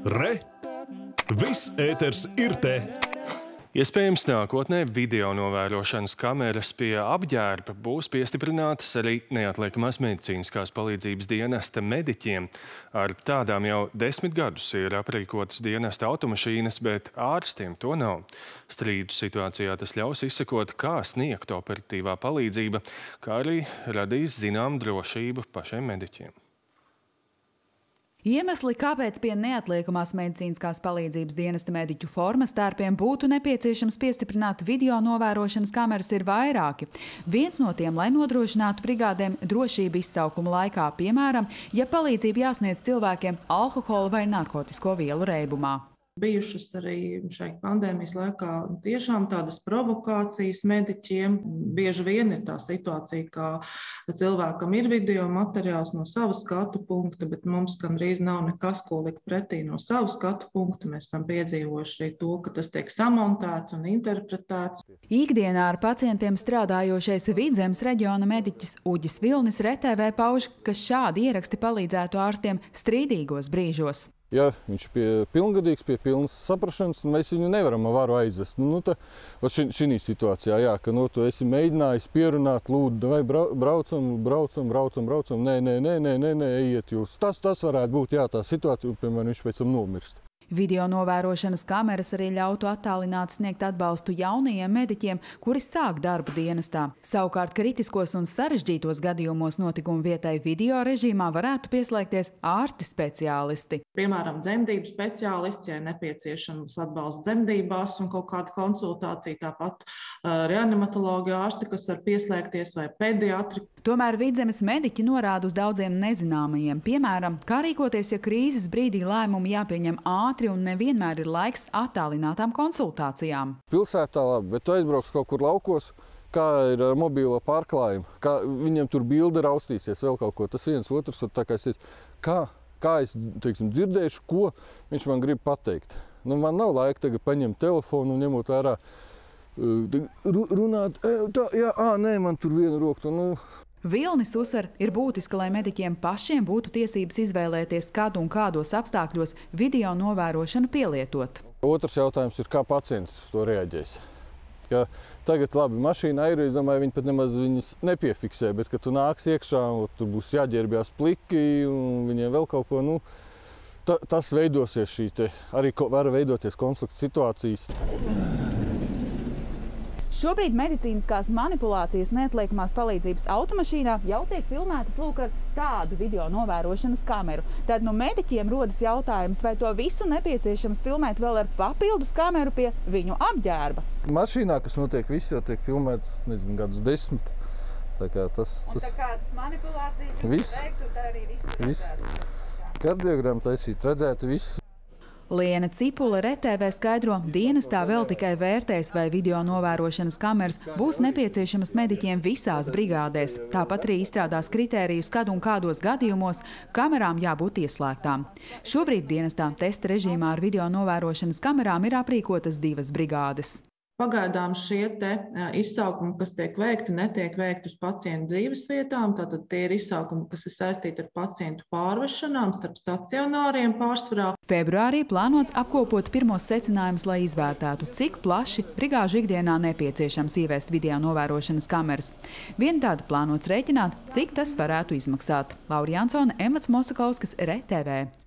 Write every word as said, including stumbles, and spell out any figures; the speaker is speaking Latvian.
Re! Viss ēters ir te! Iespējams, nākotnē video novērošanas kameras pie apģērba būs piestiprinātas arī neatliekamās medicīniskās palīdzības dienesta mediķiem. Ar tādām jau desmit gadus ir aprīkotas dienesta automašīnas, bet ārstiem to nav. Strīdus situācijā tas ļaus izsekot, kā sniegt operatīvā palīdzība, kā arī radīs zinām drošību pašiem mediķiem. Iemesli, kāpēc pie neatliekamās medicīniskās palīdzības dienesta mediķu formas tērpiem būtu nepieciešams piestiprināt video novērošanas kameras, ir vairāki. Viens no tiem, lai nodrošinātu brigādēm drošību izsaukuma laikā, piemēram, ja palīdzību jāsniedz cilvēkiem alkohola vai narkotisko vielu reibumā. Bijušas arī šai pandēmijas laikā tiešām tādas provokācijas mediķiem. Bieži vien ir tā situācija, ka cilvēkam ir video materiāls no sava skatu punkta, bet mums gandrīz nav nekas, ko likt pretī no sava skatu punkta. Mēs esam piedzīvojuši arī to, ka tas tiek samontēts un interpretēts. Ikdienā ar pacientiem strādājošais Vidzemes reģiona mediķis Uģis Vilnis R T V pauž, ka šādi ieraksti palīdzētu ārstiem strīdīgos brīžos. Ja viņš ir pilngadīgs, pie pilnas saprašanas, mēs viņu nevaram ar varu aizvest. Nu, tā, šī situācijā, jā, ka nu, tu esi mēģinājis pierunāt, lūdzu, vai braucam, braucam, braucam, braucam, nē, nē, nē, nē, nē, nē, ejiet jūs. Tas, tas varētu būt jā, tā situācija, un, piemēram, viņš pēc tam nomirst. Video novērošanas kameras arī ļautu attālināt sniegt atbalstu jaunajiem mediķiem, kuri sāk darbu dienestā. Savukārt kritiskos un sarežģītos gadījumos notikumu vietai video režīmā varētu pieslēgties ārsti speciālisti. Piemēram, dzemdību speciālists, ja nepieciešams atbalsts dzemdībās un kaut kāda konsultācija, tāpat uh, reanimatologi ārsti, kas var pieslēgties, vai pediatri. Tomēr Vidzemes mediķi norāda uz daudziem nezināmajiem. Piemēram, kā rīkoties, ja krīzes brīdī lēmumi jāpieņem ātri un nevienmēr ir laiks attālinātām konsultācijām. Pilsētā labi, bet tu aizbrauks kaut kur laukos, kā ir ar mobīlo pārklājumu, kā viņam tur bilde raustīsies, vēl kaut ko. Tas viens otrs, tā kā es, kā, kā es teiksim, dzirdēšu, ko viņš man grib pateikt. Nu, man nav laika tagad paņemt telefonu un ņemot vērā, runāt, tā, jā, ā, nē, man tur viena rokta, nu. Vilnis uzsver, ir būtiski, lai mediķiem pašiem būtu tiesības izvēlēties, kad un kādos apstākļos video novērošanu pielietot. Otrs jautājums ir, kā pacients uz to reaģēs. Ka tagad labi, mašīna ir, es domāju, viņi pat nemaz viņas nepiefiksē, bet, kad tu nāks iekšā, un tur būs jāģērbjās pliki un viņiem vēl kaut ko, nu, ta, tas veidosies šī te, arī var veidoties konflikta situācijas. Šobrīd medicīniskās manipulācijas neatliekamās palīdzības automašīnā jau tiek filmētas lūk ar tādu video novērošanas kameru. Tad no mediķiem rodas jautājums, vai to visu nepieciešams filmēt vēl ar papildus kameru pie viņu apģērba. Mašīnā, kas notiek, viss jau tiek filmēt, nezinu, gadus desmit. Tā kā tas... Un tā kādas manipulācijas jūs veiktu, tā arī viss redzētu? Kardiogrammu taisīt, redzētu visu. Liena Cipule R T V skaidro, dienestā vēl tikai vērtēs, vai video novērošanas kameras būs nepieciešamas mediķiem visās brigādēs. Tāpat arī izstrādās kritērijus, kad un kādos gadījumos kamerām jābūt ieslēgtām. Šobrīd dienestā testa režīmā ar video novērošanas kamerām ir aprīkotas divas brigādes. Pagaidām šie te izsaukumi, kas tiek veikti, netiek veikti uz pacientu dzīves vietām. Tātad tie ir izsaukumi, kas ir saistīti ar pacientu pārvešanām starp stacionāriem pārsvarā. Februārī plānots apkopot pirmos secinājumus, lai izvērtētu, cik plaši brigāžu ikdienā nepieciešams ieviest video novērošanas kameras. Vien tāda plānots rēķināt, cik tas varētu izmaksāt. Laura Jansone, Emats Mosakovskis, R T V.